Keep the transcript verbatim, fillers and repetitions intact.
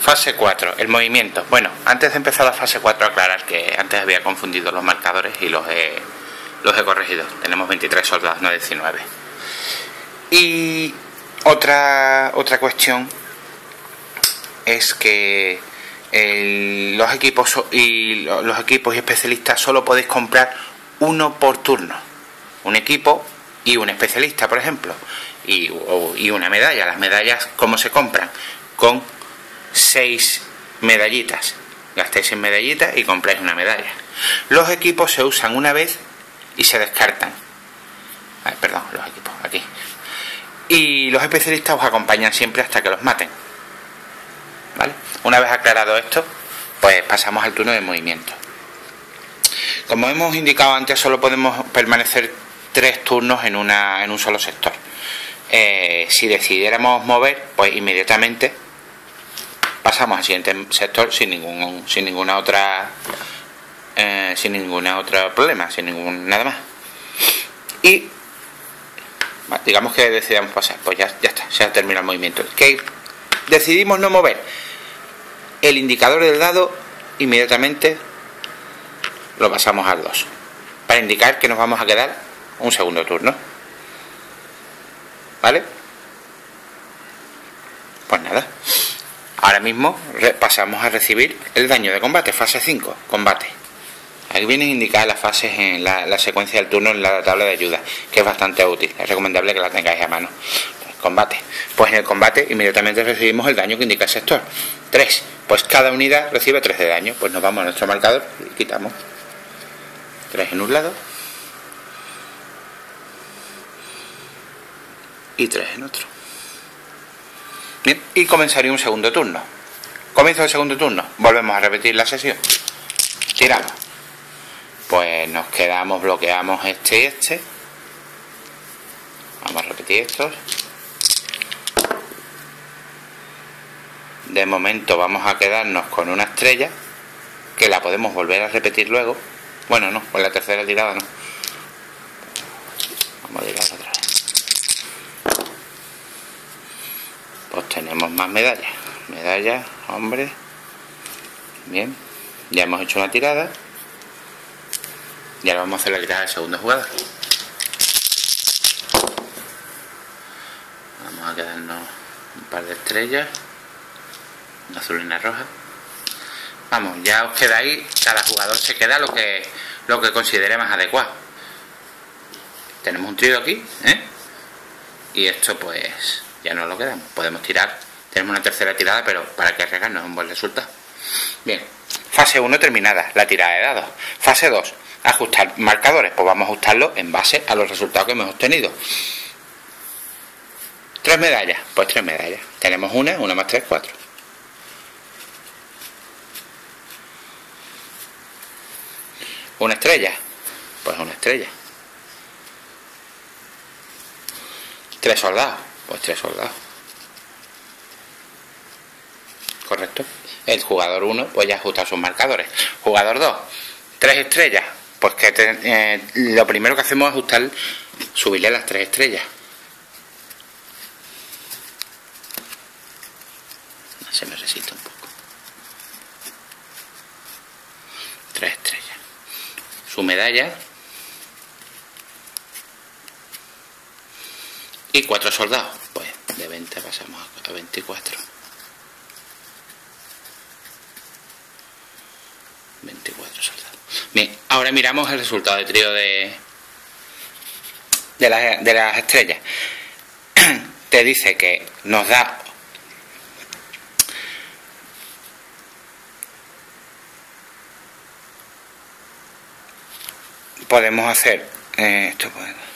Fase cuatro, el movimiento. Bueno, antes de empezar la fase cuatro, aclarar que antes había confundido los marcadores y los he, los he corregido. Tenemos veintitrés soldados, no diecinueve. Y otra, otra cuestión es que el, los equipos y los equipos y especialistas solo podéis comprar uno por turno. Un equipo y un especialista, por ejemplo. Y, o, y una medalla. Las medallas, ¿cómo se compran? Con seis medallitas. Gastáis seis medallitas y compráis una medalla. Los equipos se usan una vez y se descartan. Ay, perdón, los equipos, aquí. Y los especialistas os acompañan siempre hasta que los maten. ¿Vale? Una vez aclarado esto, pues pasamos al turno de movimiento. Como hemos indicado antes, solo podemos permanecer tres turnos en, una, en un solo sector. Eh, si decidiéramos mover, pues inmediatamente pasamos al siguiente sector sin ningún sin ninguna otra eh, sin ninguna otra problema, sin ningún nada más. Y digamos que decidamos pasar, pues ya, ya está, se ha terminado el movimiento. Que decidimos no mover el indicador del dado, inmediatamente lo pasamos al dos para indicar que nos vamos a quedar un segundo turno. ¿Vale? Pues nada, ahora mismo pasamos a recibir el daño de combate, fase cinco, combate. Aquí vienen indicadas las fases en la, la secuencia del turno en la tabla de ayuda, que es bastante útil, es recomendable que la tengáis a mano. Combate, pues en el combate inmediatamente recibimos el daño que indica el sector. tres, pues cada unidad recibe tres de daño. Pues nos vamos a nuestro marcador y quitamos tres en un lado y tres en otro. Bien, y comenzaría un segundo turno. Comienza el segundo turno, volvemos a repetir la sesión. Tiramos. Pues nos quedamos, bloqueamos este y este. Vamos a repetir estos. De momento vamos a quedarnos con una estrella, que la podemos volver a repetir luego. Bueno, no, con la tercera tirada no. Vamos a tirarla otra vez. Pues tenemos más medallas. Medallas, hombre. Bien. Ya hemos hecho una tirada. Y ahora vamos a hacer la tirada del segundo jugador. Vamos a quedarnos un par de estrellas. Una azul y una roja. Vamos, ya os quedáis. Cada jugador se queda lo que, lo que considere más adecuado. Tenemos un trío aquí, ¿eh? Y esto pues ya no lo quedamos. Podemos tirar. Tenemos una tercera tirada, pero para que arriesgarnos es un buen resultado. Bien. Fase uno terminada, la tirada de dados. Fase dos, ajustar marcadores. Pues vamos a ajustarlo en base a los resultados que hemos obtenido. Tres medallas, pues tres medallas. Tenemos una, una más tres, cuatro. Una estrella, pues una estrella. Tres soldados, pues tres soldados. Correcto. El jugador uno pues ya ajusta sus marcadores. Jugador dos, tres estrellas. Pues que te, eh, lo primero que hacemos es ajustar, subirle las tres estrellas. Se me resiste un poco. Tres estrellas. Su medalla. Y cuatro soldados. Pues de veinte pasamos a veinticuatro. veinticuatro soldados. Bien, ahora miramos el resultado de trío de, de, las, de las estrellas. Te dice que nos da podemos hacer eh, esto puede